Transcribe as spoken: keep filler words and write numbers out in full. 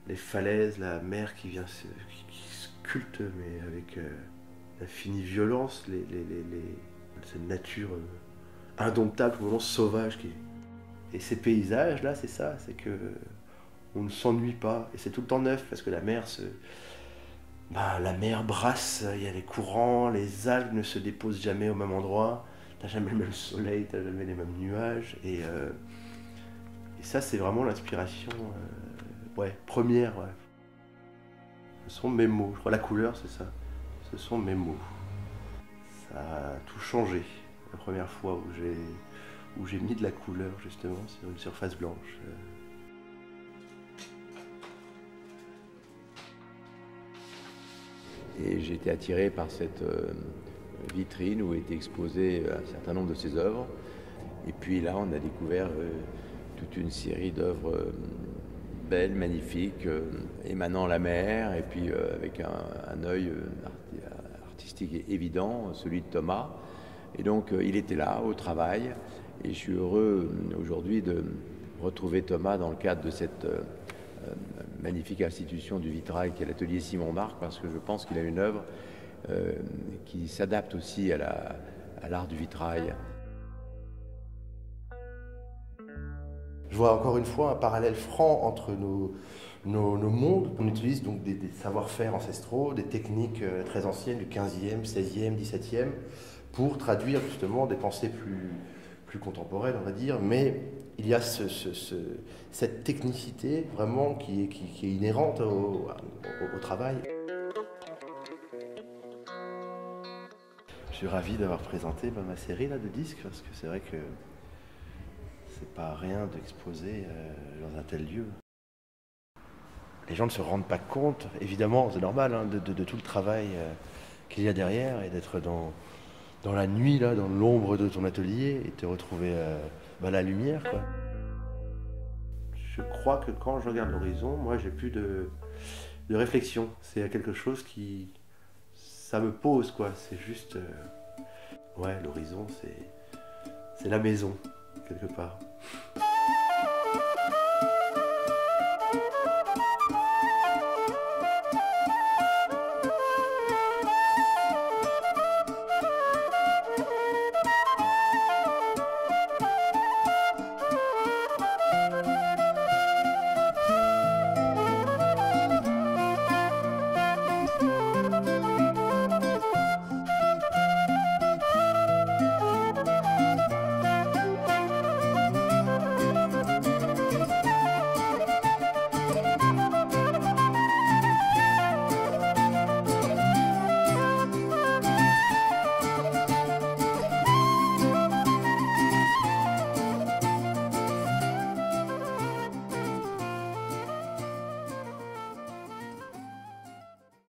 les falaises, la mer qui vient se, qui, qui sculpte, mais avec euh, l'infinie violence, les, les, les, les, cette nature euh, indomptable, vraiment sauvage. Qui... Et ces paysages-là, c'est ça, c'est que on ne s'ennuie pas. Et c'est tout le temps neuf, parce que la mer se... Bah, la mer brasse, il y a les courants, les algues ne se déposent jamais au même endroit. T'as jamais le même soleil, t'as jamais les mêmes nuages. Et, euh, et ça, c'est vraiment l'inspiration euh, ouais, première. Ouais. Ce sont mes mots. Je crois la couleur, c'est ça. Ce sont mes mots. Ça a tout changé la première fois où j'ai où j'ai mis de la couleur justement sur une surface blanche. Et j'ai été attiré par cette euh, vitrine où étaient exposées un certain nombre de ses œuvres. Et puis là, on a découvert euh, toute une série d'œuvres euh, belles, magnifiques, euh, émanant la mer, et puis euh, avec un, un œil euh, artistique évident, celui de Thomas. Et donc, euh, il était là, au travail, et je suis heureux euh, aujourd'hui de retrouver Thomas dans le cadre de cette euh, euh, magnifique institution du vitrail qui est l'atelier Simon Marc, parce que je pense qu'il a une œuvre euh, qui s'adapte aussi à la, à l'art du vitrail. Je vois encore une fois un parallèle franc entre nos, nos, nos mondes. On utilise donc des, des savoir-faire ancestraux, des techniques euh, très anciennes du quinzième, seizième, dix-septième, pour traduire justement des pensées plus, plus contemporaines, on va dire. Mais il y a ce, ce, ce, cette technicité vraiment qui est, qui, qui est inhérente au, au, au travail. Je suis ravi d'avoir présenté bah, ma série là, de disques, parce que c'est vrai que c'est pas rien d'exposer euh, dans un tel lieu. Les gens ne se rendent pas compte, évidemment, c'est normal, hein, de, de, de tout le travail euh, qu'il y a derrière, et d'être dans, dans la nuit, là, dans l'ombre de ton atelier, et te retrouver euh, bah, la lumière, quoi. Je crois que quand je regarde l'horizon, moi, j'ai plus de, de réflexion. C'est quelque chose qui, ça me pose, quoi. C'est juste, euh, ouais, l'horizon, c'est, c'est la maison quelque part.